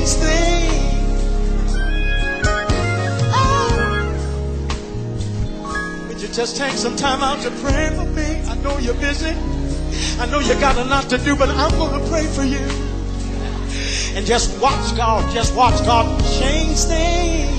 change things. Oh. Would you just take some time out to pray for me? I know you're busy. I know you got a lot to do, but I'm going to pray for you. And just watch God change things.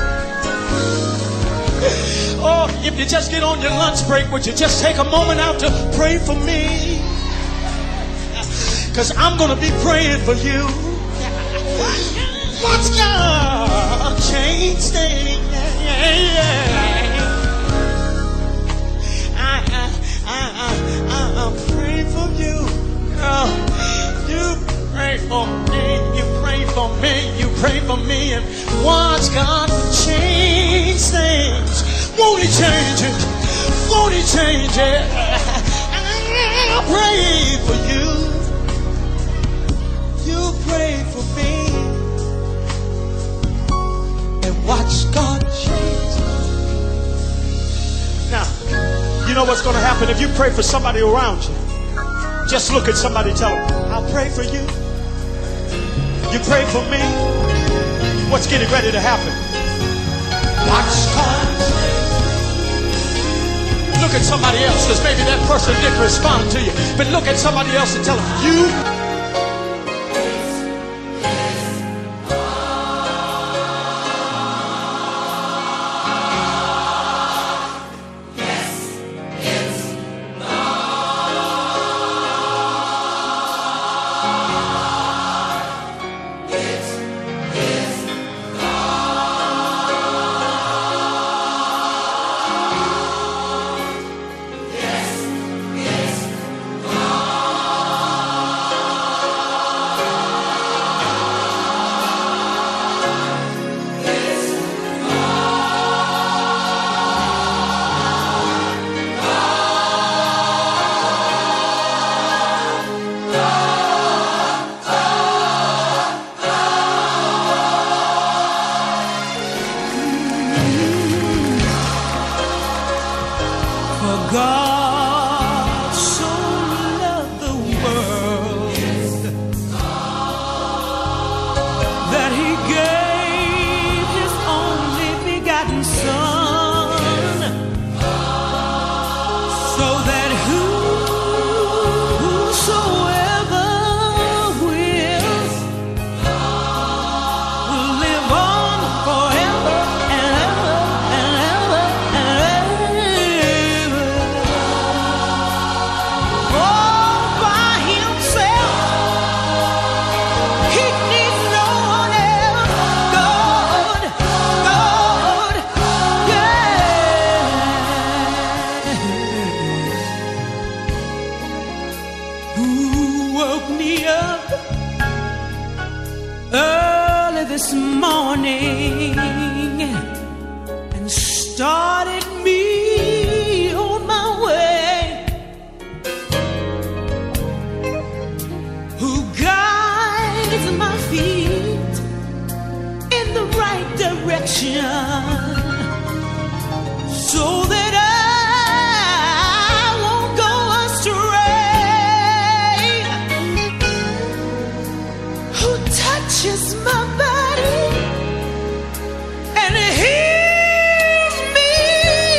Or if you just get on your lunch break, would you just take a moment out to pray for me? Because I'm going to be praying for you. Watch God change things. I'm praying for you. You pray for me. You pray for me. You pray for me. And watch God change things. Won't He change it? Won't He change it? I'll pray for you. You pray for me. And watch God change. Now, you know what's going to happen if you pray for somebody around you. Just look at somebody, tell them, I'll pray for you. You pray for me. What's getting ready to happen? Watch God. Look at somebody else, because maybe that person didn't respond to you. But look at somebody else and tell them, you. God so loved the world that He gave His only begotten Son, so that whosoever will live on forever and ever and ever and ever. All by Himself, He needs no one else. God, yeah. Who woke me up early this morning and started me on my way? Who guides my feet in the right direction so that I won't go astray? Who touches my body and heals me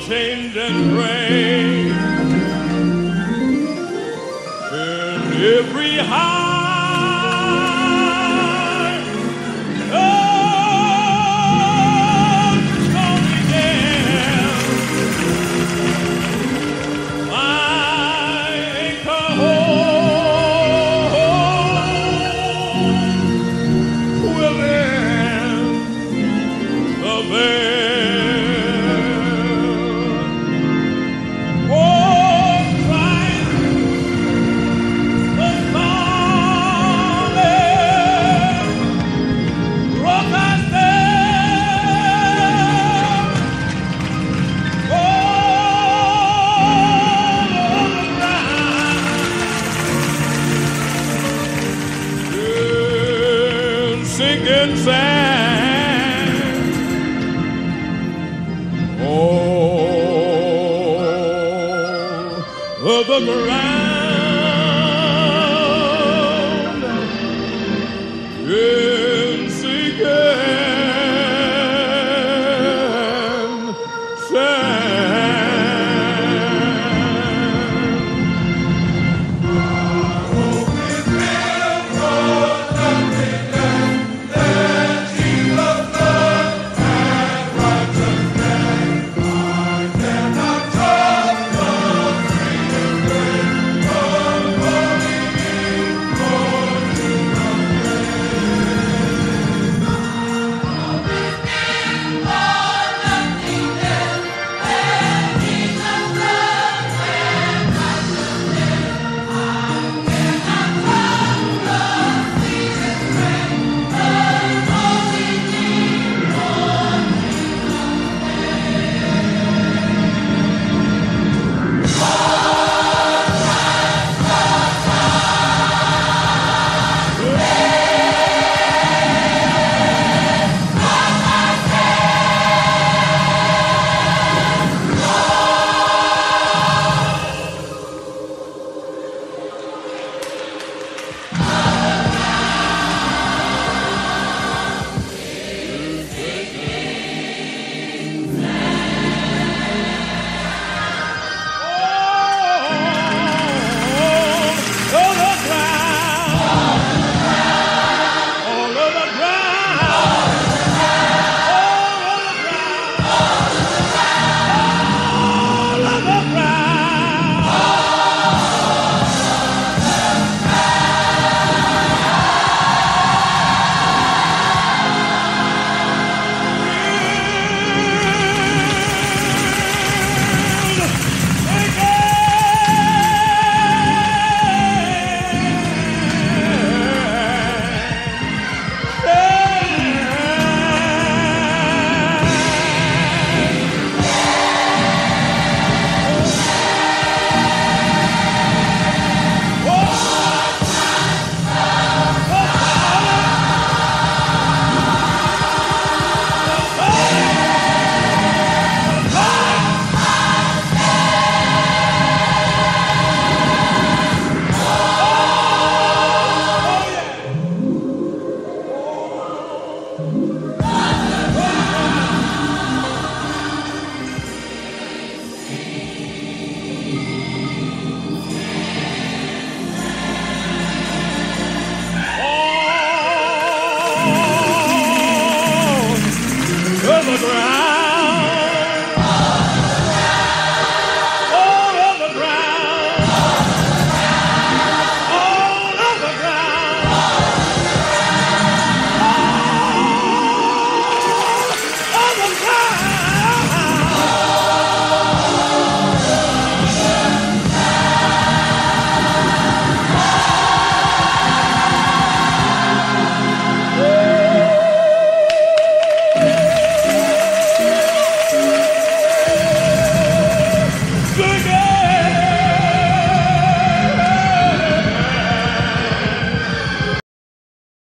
unchanging grace in every high stormy gale. My anchor home within the veil. Sinking sand, all of the ground, in sinking sand. ground.